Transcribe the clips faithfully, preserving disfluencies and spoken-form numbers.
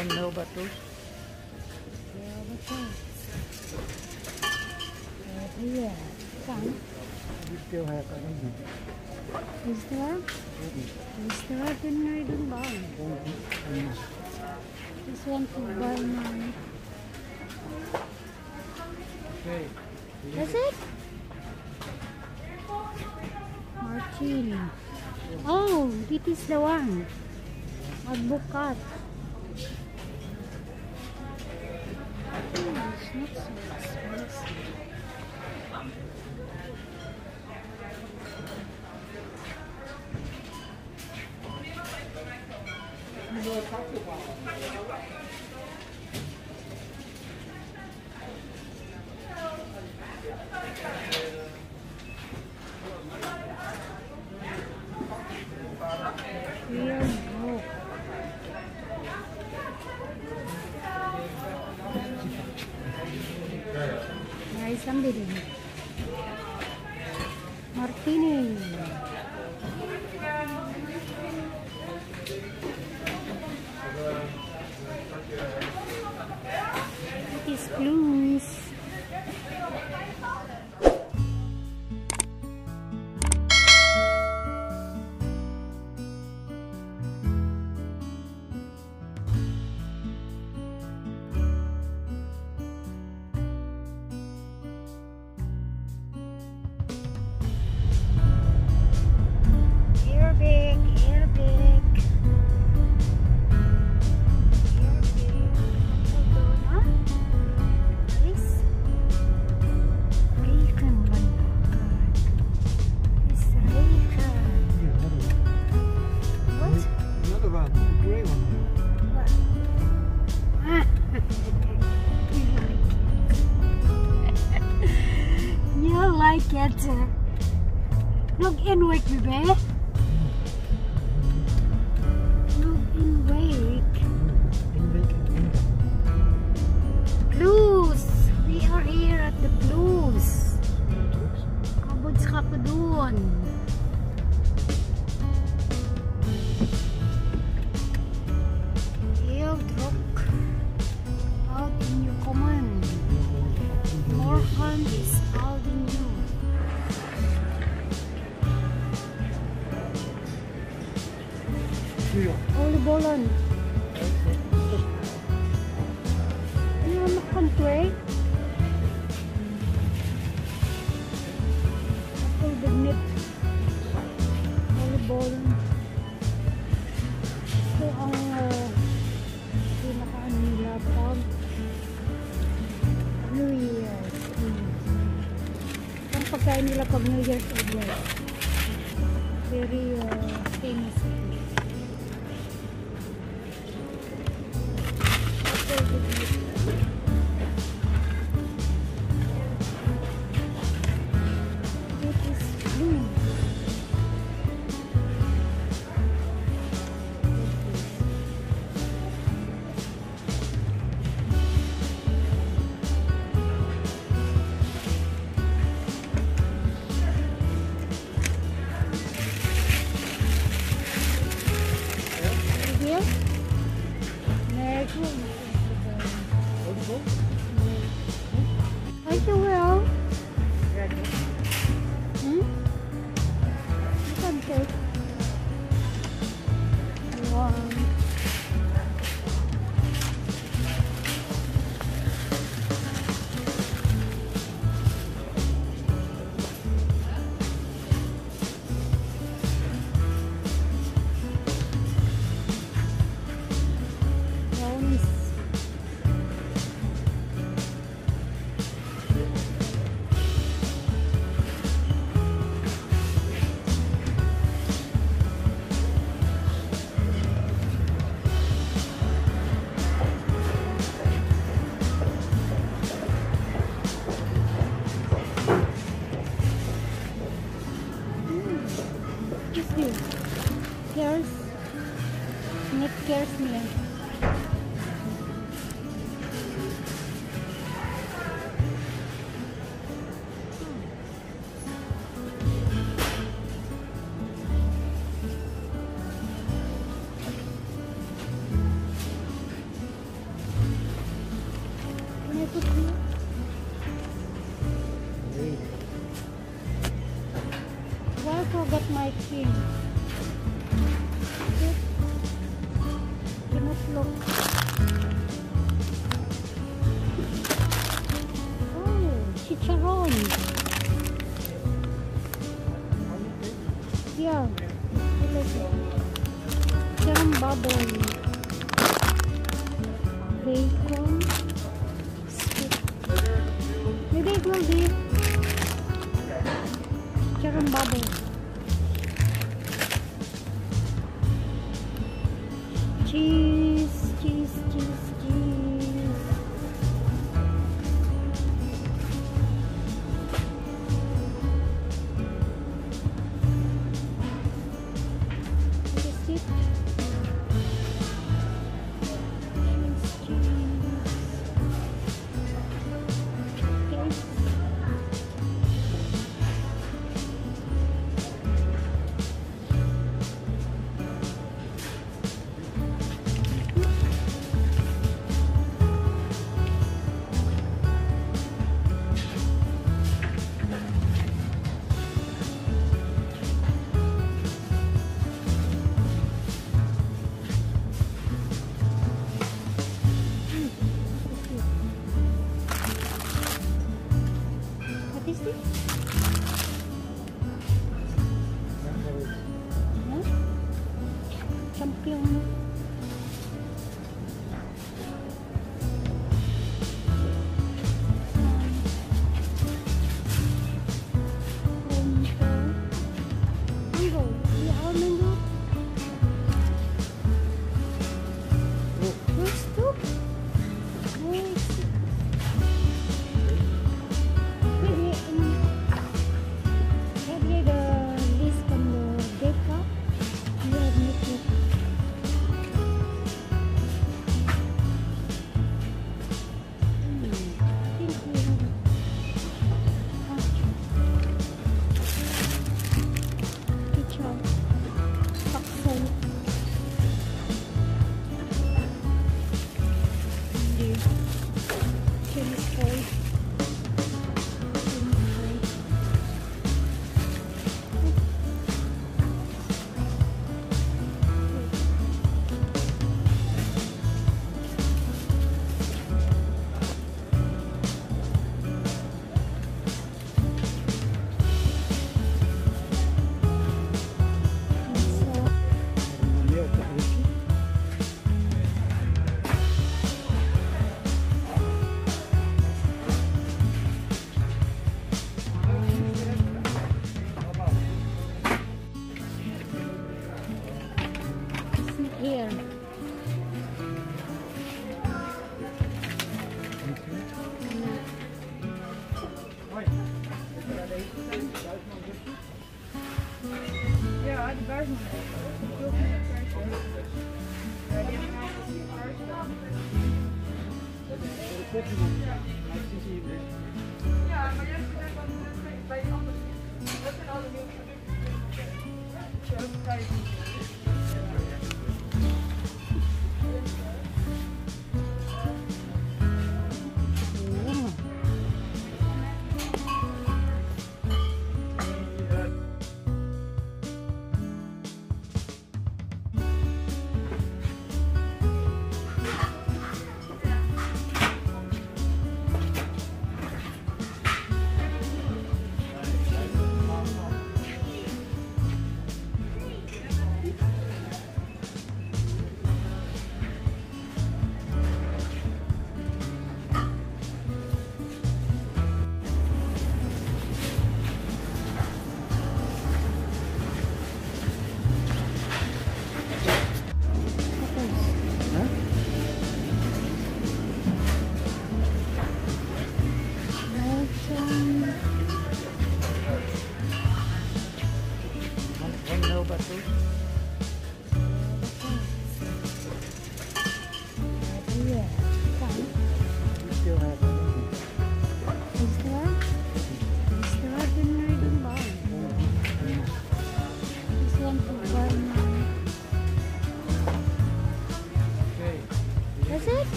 Ano ba to? Kaya ba ito? Iya, kan? Dito kaya ka nang dito. Gusto? Gusto natin na rin ba? Just want to buy mine. Okay. That's it? Martini. Oh, this is the one. Advocat. Oh, it's not so expensive. Here we go. Nice ang bilhin. Martini. It is blues. Arabic, Arabic. Arabic. Hold on, huh? This Rican bandakan. This Rican. What? Another one, the grey one. What? Ah. You like it. Look in with me, babe. Look in wake. Blues. We are here at the Blues. Kabuds ka pa doon. Eildrock. Out in your command. Morhan is out in you. Olibolan. Ano makan to eh? Apple bignit. Olibolan. Ito ang uh, pinaka-ano nila pag New Year's Eve. Ang pagkain nila pag New Year's Eve. Very uh, famous. Ay, ito well. Hmm? Saan ito? Wow. Cares, Nick cares nila. machine. It cannot look. Oh, chicharon. Yeah, I like it. Chicharon bubble. Bacon. Stick. Maybe it will be chicharon bubble. Cheese, cheese, cheese, cheese. What is it? Cheese, cheese. Okay. What is this? Huh? Champion. Mango. Do you have mango? There's two. Nice. Maybe um, maybe the list from the Deca. You have made it. Hmm. I think we have. Ah. Ketchup. Paksal. Hindi. Chili oil. Here. Ja, de buisman. Ik wil geen versen. Ja, die hebben nou een Ja, maar jij zegt dan bij die andere. Dat zijn alle nieuwe producten. Zo, ga je zien.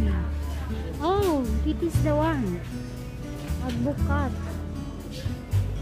It is the one. Advokat.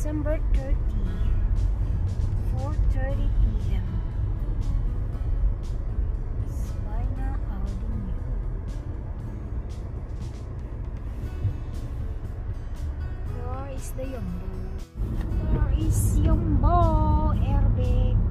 December thirtieth, four thirty p m Sabina Avenue. Where is the Yombo? Where is Yombo? Airbag.